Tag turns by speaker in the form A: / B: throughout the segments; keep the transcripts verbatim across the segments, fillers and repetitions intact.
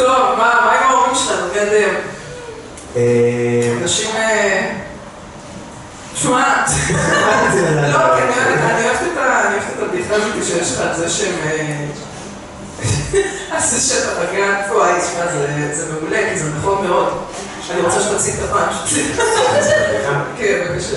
A: טוב, מה עם ההורים שלנו? גדם. אנשים... תשמע, לא, כי אני אוהבת את הבדיחה הזאת שיש לך על זה שהם... אז זה שאתה בגן, וואי, תשמע, זה מעולה, כי זה נכון מאוד. אני רוצה שתציג את הפעם שתציג. כן, בבקשה.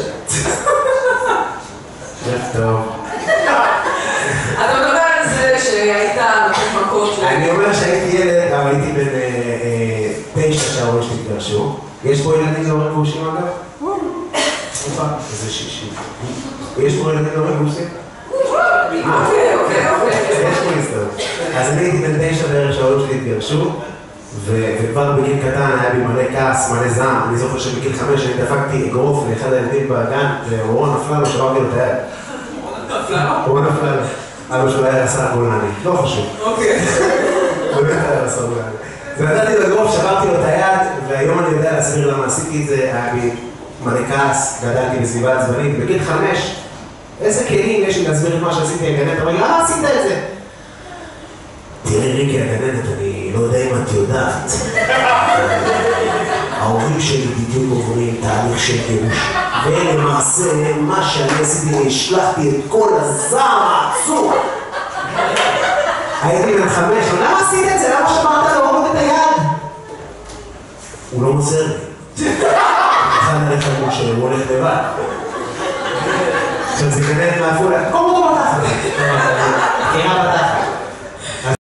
B: שף טוב.
A: אתה מדבר על זה שהיית נותן מכות...
B: אני אומר שהייתי ילד, אבל הייתי בן תשע שההורים שלי התגרשו. יש פה ילדים להורים גרושים אגב? סליחה, איזה שישי. יש פה ילדים להורים גרושים?
A: אוקיי, אוקיי, אוקיי.
B: יש פה הסתות. אז אני הייתי בן תשע בערך שההורים שלי התגרשו, וכבר בגיל קטן היה בי מלא כעס, מלא זעם. אני זוכר שבגיל חמש אני דפקתי אגרוף לאחד הילדים בגן, ואורון נפלה לו, שברתי לו את היד. אורון נפלה לו. אבא שלו היה רס"ר גולני, לא חשוב.
A: אוקיי.
B: באמת היה רס"ר גולני. ונתתי לו אגרוף, שברתי לו את היד, והיום אני יודע להסביר למה עשיתי את זה, היה בי מלא כעס, גדלתי בסביבה עצבנית. בגיל חמש, איזה כלים יש לי להסביר את מה שעשיתי הגננת? אבל למה עשית את זה? תראי ריקי הגננת, אני לא יודע אם את יודעת. ההורים שלי בדיוק עוברים תהליך של גירוש. ולמעשה, מה שאני עשיתי, השלחתי את כל הזעם העצום. הייתי בן חמש, למה עשית את זה? למה שברת להוריד את היד? הוא לא מוסר לי. אחד הלך אמרו שהוא הולך לבד. עכשיו זה גננת מעפולה, כל מודו בתחת. מכירה בתחת.